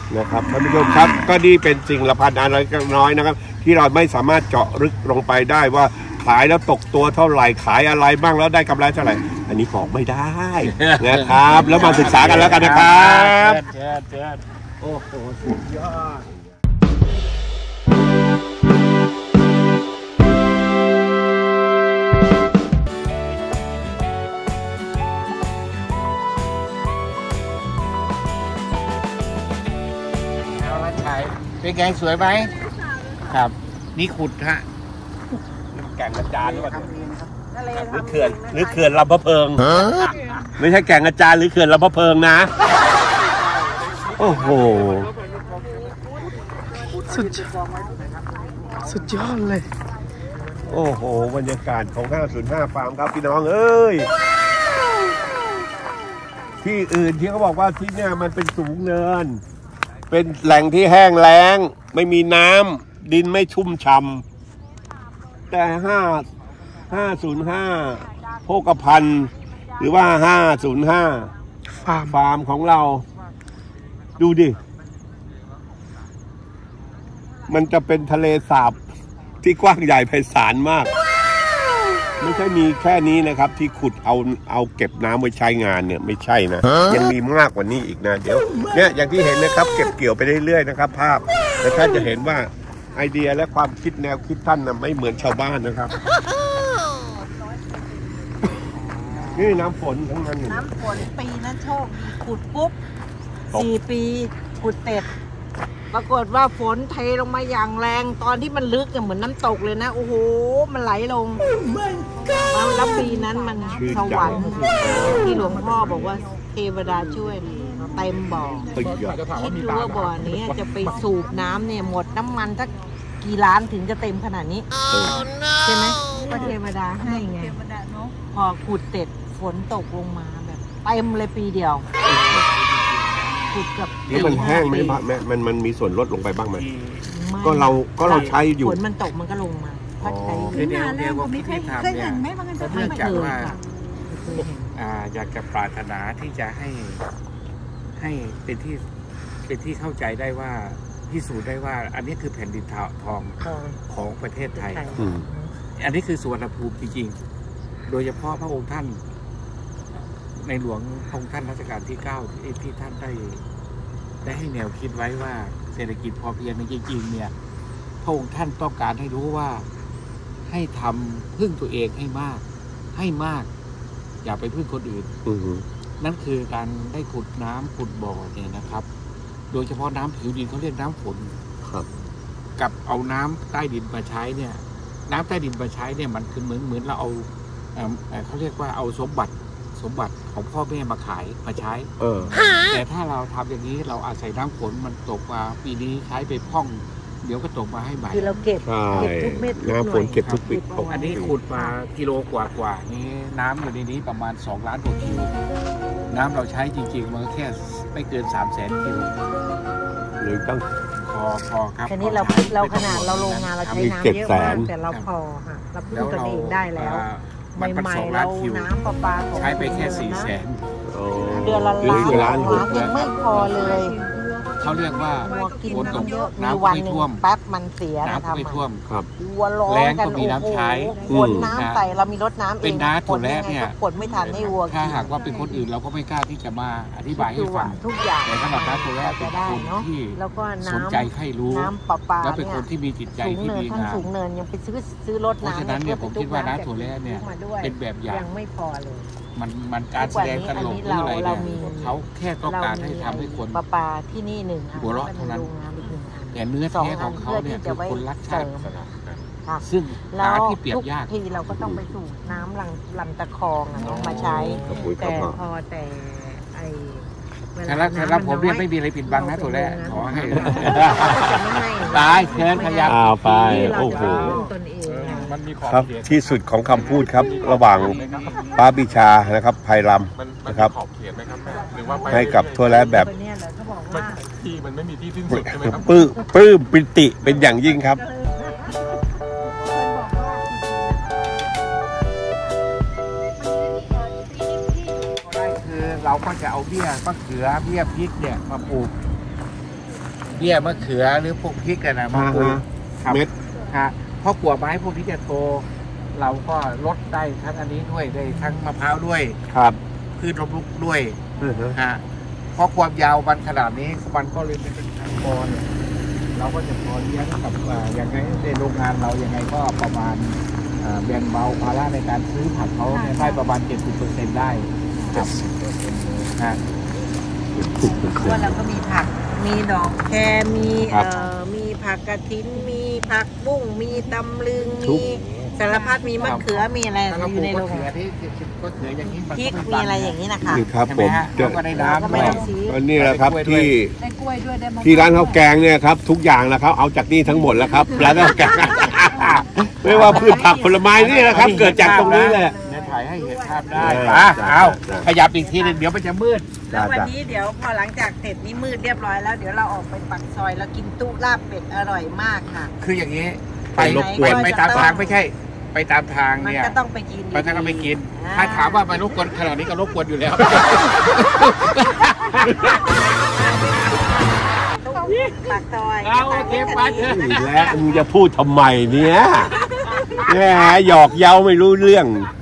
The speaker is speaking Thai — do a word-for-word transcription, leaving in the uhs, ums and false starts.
นะครับท่านผู้ชมครับก็นี่เป็นสิ่งละพันอันละน้อยนะครับที่เราไม่สามารถเจาะลึกลงไปได้ว่าขายแล้วตกตัวเท่าไหร่ขายอะไรบ้างแล้วได้กำไรเท่าไหร่อันนี้บอกไม่ได้นะครับแล้วมาศึกษากันแล้วกันนะครับเจิดเจิดโอ้โหสุดยอดเป็นไงสวยไหมครับนี่ขุดฮะแก่งกระจานหรือเปล่าหรือเขื่อนหรือเขื่อนลำพะเพิงไม่ใช่แก่งกระจานหรือเขื่อนลำพะเพิงนะโอ้โหสุดสุดยอดเลยโอ้โหบรรยากาศของห้าศูนย์ห้าฟาร์มครับพี่น้องเอ้ยที่อื่นที่เขาบอกว่าที่เนี่ยมันเป็นสูงเนินเป็นแหล่งที่แห้งแล้งไม่มีน้ำดินไม่ชุ่มฉ่ำแต่ห้าห้าศูนย์ห้าโภคภัณฑ์หรือว่าห้าศูนย์ห้าฟาร์มฟาร์มของเราดูดิมันจะเป็นทะเลสาบที่กว้างใหญ่ไพศาลมากไม่ใช่มีแค่นี้นะครับที่ขุดเอาเอาเก็บน้ำไว้ใช้งานเนี่ยไม่ใช่นะยังมีมากกว่านี้อีกนะเดี๋ยวเนี่ยอย่างที่เห็นนะครับเก็บเกี่ยวไปเรื่อยๆนะครับภาพแต่ท่านจะเห็นว่าไอเดียและความคิดแนวคิดท่านนะไม่เหมือนชาวบ้านนะครับนี่น้ำฝนทั้งนั้นน้ำฝนปีนั้นโชคขุดปุ๊บสี่ปีขุดเต็ดปรากฏว่าฝนเทลงมาอย่างแรงตอนที่มันลึกเหมือนน้ำตกเลยนะโอ้โหมันไหลลงแล้วปีนั้นมันสวรรค์ที่หลวงพ่อบอกว่าเทวดาช่วยเต็มบ่อคิดดูว่าบ่อนี้จะไปสูบน้ำเนี่ยหมดน้ำมันสักกี่ล้านถึงจะเต็มขนาดนี้ใช่ไหมก็เทวดาให้ไงพอขุดเสร็จฝนตกลงมาแบบเต็มเลยปีเดียวนี่มันแห้งไหมแม่มันมันมีส่วนลดลงไปบ้างไหมก็เราก็เราใช้อยู่ฝนมันตกมันก็ลงมาเพราะใช้เดี๋ยวเดี๋ยวผมเคยเคยเห็นไหมว่ามันจะเนื่องจากว่าอยากจะปรารถนาที่จะให้ให้เป็นที่เป็นที่เข้าใจได้ว่าพิสูจน์ได้ว่าอันนี้คือแผ่นดินทองของประเทศไทยอันนี้คือสุวรรณภูมิจริงๆโดยเฉพาะพระองค์ท่านในหลวงพระองค์ท่านรัชกาลที่เก้าที่ที่ท่านได้ได้ให้แนวคิดไว้ว่าเศรษฐกิจพอเพียงในจริงๆเนี่ยพระองค์ท่านต้องการให้รู้ว่าให้ทำพึ่งตัวเองให้มากให้มากอย่าไปพึ่งคนอื่นนั่นคือการได้ขุดน้ำขุดบ่อเนี่ยนะครับโดยเฉพาะน้ำผิวดินเขาเรียกน้ำฝนครับกับเอาน้ำใต้ดินมาใช้เนี่ยน้ำใต้ดินมาใช้เนี่ยมันคือเหมือนเหมือนเราเอาเขาเรียกว่าเอาสมบัติสมบัติของพ่อแม่มาขายมาใช้เออแต่ถ้าเราทำอย่างนี้เราอาศัยน้ำฝนมันตกมาปีนี้ใช้ไปพ่องเดี๋ยวก็ตกมาให้ใหม่คือเราเก็บเก็บทุกเม็ดน้ำฝนเก็บทุกปีอันนี้ขุดมากิโลกว่ากว่านี้น้ำอยู่ในนี้ประมาณสองล้านกว่ากิโลน้ำเราใช้จริงๆมันแค่ไม่เกินสามแสนกิโลเลยต้องพอพอครับแค่นี้เราเราขนาดเราโรงงานเราใช้น้ำเยอะมากแต่เราพอค่ะเราพึ่งตัวเองได้แล้วมันเป็นสองล้านคิวใช้ไปแค่สี่แสนเดือนละล้านยังไม่พอเลยเขาเรียกว่าฝนตกน้ำไม่ท่วมแป๊บมันเสียน้ำไม่ท่วมครับวัวร้องกันโอ้โหฝนน้ำใส่เรามีรถน้ำเองเป็นน้ำถั่วแระเนี่ยฝนไม่ทันให้วัวถ้าหากว่าเป็นคนอื่นเราก็ไม่กล้าที่จะมาอธิบายให้ฟังทุกอย่างแต่สำหรับน้ำถั่วแระเป็นคนที่สนใจใครรู้และเป็นคนที่มีจิตใจที่ดีงามสูงเนินยังไปซื้อซื้อรถน้ำเพราะฉะนั้นเนี่ยผมคิดว่าน้ำถั่วแระเนี่ยเป็นแบบอย่างยังไม่พอเลยมันมันการแสดงตลกหรืออะไรเนี่ยเขาแค่ต้องการให้ทำให้คนปลาปลาที่นี่หนึ่งหัวเราะเท่านั้นแต่เนื้อแท้ของเขาเนี่ยคือคนรักชาติซึ่งหาที่เปรียบยากทีเราก็ต้องไปสูบน้ำลำลำตะคองมาใช้แต่พอแต่ไอแต่ละแต่ละผมเรียกไม่มีอะไรปิดบังนะถั่วแระขอให้ตายเชิญขยับเอาไปโอ้โหครับที่สุดของคำพูดครับระหว่างป้าบิชานะครับไพรำนะครับให้กับถั่วแระแบบที่มันไม่มีที่สิ้นสุดใช่ไหมครับปลื้มปลื้มปิติเป็นอย่างยิ่งครับคือเราก็จะเอาเบี้ยมะเขือเบี้ยพริกเนี่ยมาปลูกเบี้ยมะเขือหรือพวกพริกกันนะมาปลูกครับเม็ดฮะเพราะกลัวไม้พวกนี้จะโตเราก็ลดได้ทั้งอันนี้ด้วยได้ทั้งมะพร้าวด้วยครับพืชล้มลุกด้วยอือฮะฮะเพราะความยาวมันขนาดนี้มันก็เลยเป็นทางกรเราก็จะพอเลี้ยงกับอ่าอย่างไรในโรงงานเรายังไงก็ประมาณอ่าแบ่งเบาภาระในการซื้อผักเขาเนี่ยได้ประมาณ เจ็ดสิบเปอร์เซ็นต์ ได้ครับฮะเพราะว่าเราก็มีผัก มีดอกแครมีครับเอ่อมีผักกระถิน มีผักบุ้ง มีตำลึงทุมีกสารพัด มีมะเขือ มีอะไรแล้วก็อปลูยู่กในมะโรงเขืงาอน ที่มะเขืออย่างนี้มันพริกก็มีอะไรอย่างนี้นะคะนี่ครับใช่ผไหมมฮะจะเราก็ได้เราก็น้ำไม่ด้วยต้องซื้อก็นี่แหละครับได้กล้วยด้วยที่ได้กล้วยด้วยได้มะม่วงที่ร้านข้าวแกงเนี่ยครับทุกอย่างนะครับเอาจากนี่ทั้งหมดแล้วครับร้านข้าวแกง ไม่ว่าพืชผักผลไม้นี่นะครับ เกิดจากตรงนี้แหละเนี่ยถ่ายให้เห็นภาพได้เอออ่ะจ้ะเอาจ้ะขยับอีกทีหนึงเดี๋ยวมันจะมืดแล้ววันนี้เดี๋ยวพอหลังจากเสร็จนี่มืดเรียบร้อยแล้ว เดี๋ยวเราออกไปปักซอยแล้วกินตู้ลาบเป็ดอร่อยมากค่ะคืออย่างนี้ ไปไปรบกไปวนไปตามทางไม่ใช่ ไปตามทางมันเนี่ยก็ต้องไปกินไปทางก็ไม่กินอ่ถ้าถามว่าไปรบกวนขนาดนี้ก็รบกวนอยู่แล้วปักซอยเอาโอเคไปเถอะนี่แหละมึงจะพูดทำไมเนี่ยแหมหยอกเย้าไม่รู้เรื่องเ